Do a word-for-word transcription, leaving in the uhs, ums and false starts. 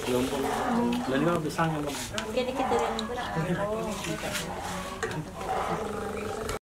Belum pun. Dan ini bisa yang Kaya kita rin.